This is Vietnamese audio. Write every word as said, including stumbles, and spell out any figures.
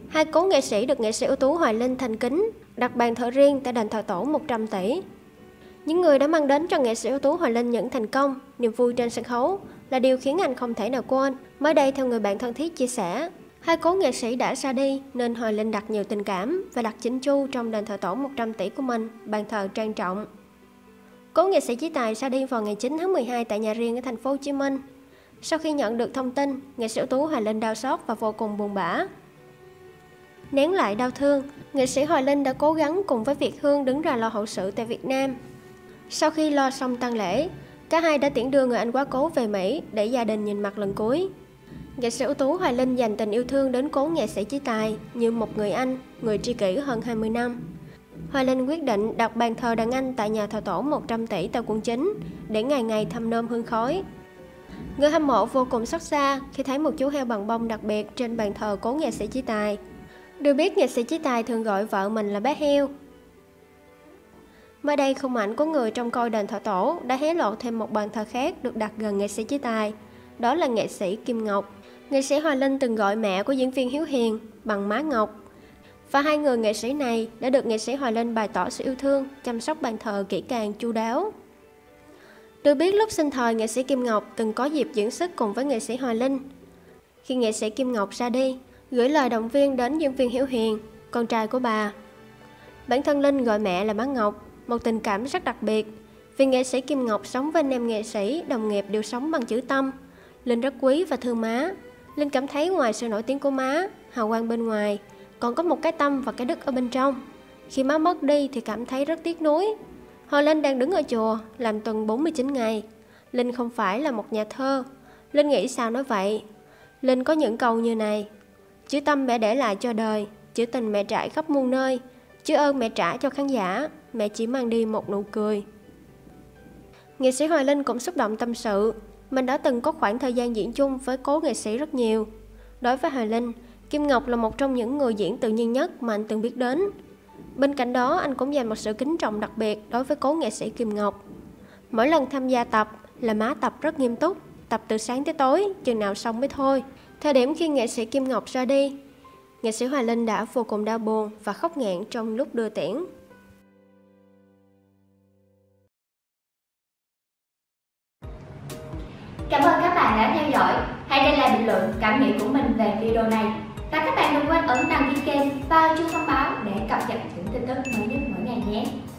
Hai cố nghệ sĩ được nghệ sĩ ưu tú Hoài Linh thành kính đặt bàn thờ riêng tại đền thờ tổ một trăm tỷ. Những người đã mang đến cho nghệ sĩ ưu tú Hoài Linh những thành công, niềm vui trên sân khấu là điều khiến anh không thể nào quên. Mới đây, theo người bạn thân thiết chia sẻ, hai cố nghệ sĩ đã ra đi nên Hoài Linh đặt nhiều tình cảm và đặt chỉnh chu trong đền thờ tổ một trăm tỷ của mình, bàn thờ trang trọng. Cố nghệ sĩ Chí Tài ra đi vào ngày chín tháng mười hai tại nhà riêng ở thành phố Hồ Chí Minh. Sau khi nhận được thông tin, nghệ sĩ ưu tú Hoài Linh đau xót và vô cùng buồn bã. Nén lại đau thương, nghệ sĩ Hoài Linh đã cố gắng cùng với Việt Hương đứng ra lo hậu sự tại Việt Nam. Sau khi lo xong tang lễ, cả hai đã tiễn đưa người anh quá cố về Mỹ để gia đình nhìn mặt lần cuối. Nghệ sĩ ưu tú Hoài Linh dành tình yêu thương đến cố nghệ sĩ Chí Tài như một người anh, người tri kỷ hơn hai mươi năm. Hoài Linh quyết định đặt bàn thờ đàn anh tại nhà thờ tổ một trăm tỷ tại quận chín để ngày ngày thăm nom hương khói. Người hâm mộ vô cùng xót xa khi thấy một chú heo bằng bông đặc biệt trên bàn thờ cố nghệ sĩ Chí Tài. Được biết, nghệ sĩ Chí Tài thường gọi vợ mình là bé heo. Mới đây, khung ảnh của người trông coi đền thờ tổ đã hé lộ thêm một bàn thờ khác được đặt gần nghệ sĩ Chí Tài. Đó là nghệ sĩ Kim Ngọc. Nghệ sĩ Hoài Linh từng gọi mẹ của diễn viên Hiếu Hiền bằng má Ngọc. Và hai người nghệ sĩ này đã được nghệ sĩ Hoài Linh bày tỏ sự yêu thương, chăm sóc bàn thờ kỹ càng chu đáo. Được biết, lúc sinh thời, nghệ sĩ Kim Ngọc từng có dịp diễn xuất cùng với nghệ sĩ Hoài Linh. Khi nghệ sĩ Kim Ngọc ra đi, gửi lời động viên đến diễn viên Hiếu Hiền, con trai của bà. Bản thân Linh gọi mẹ là má Ngọc, một tình cảm rất đặc biệt. Vì nghệ sĩ Kim Ngọc sống với anh em nghệ sĩ, đồng nghiệp đều sống bằng chữ tâm. Linh rất quý và thương má. Linh cảm thấy ngoài sự nổi tiếng của má, hào quang bên ngoài, còn có một cái tâm và cái đức ở bên trong. Khi má mất đi thì cảm thấy rất tiếc nuối. Hồi Linh đang đứng ở chùa, làm tuần bốn mươi chín ngày. Linh không phải là một nhà thơ. Linh nghĩ sao nói vậy. Linh có những câu như này: chữ tâm mẹ để lại cho đời, chữ tình mẹ trải khắp muôn nơi, chữ ơn mẹ trả cho khán giả, mẹ chỉ mang đi một nụ cười. Nghệ sĩ Hoài Linh cũng xúc động tâm sự, mình đã từng có khoảng thời gian diễn chung với cố nghệ sĩ rất nhiều. Đối với Hoài Linh, Kim Ngọc là một trong những người diễn tự nhiên nhất mà anh từng biết đến. Bên cạnh đó, anh cũng dành một sự kính trọng đặc biệt đối với cố nghệ sĩ Kim Ngọc. Mỗi lần tham gia tập là má tập rất nghiêm túc, tập từ sáng tới tối, chừng nào xong mới thôi. Thời điểm khi nghệ sĩ Kim Ngọc ra đi, nghệ sĩ Hoài Linh đã vô cùng đau buồn và khóc nghẹn trong lúc đưa tiễn. Cảm ơn các bạn đã theo dõi. Hãy để lại bình luận cảm nghĩ của mình về video này. Và các bạn đừng quên ấn đăng ký kênh và chuông thông báo để cập nhật những tin tức mới nhất mỗi ngày nhé.